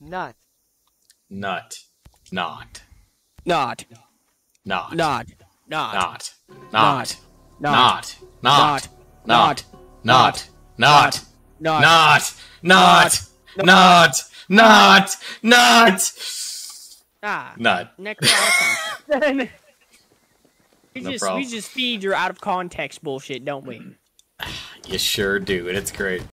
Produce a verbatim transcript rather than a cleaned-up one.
Nut. Nut. Not. Not. Not. Not. Not. Not. Not. Not. Not. Not. Not. Not. Not. Not. Not. Not. Not. Not. Ah. Nut. Necro. we No just problem. we just feed your out of context bullshit, don't we? You sure do, and it's great.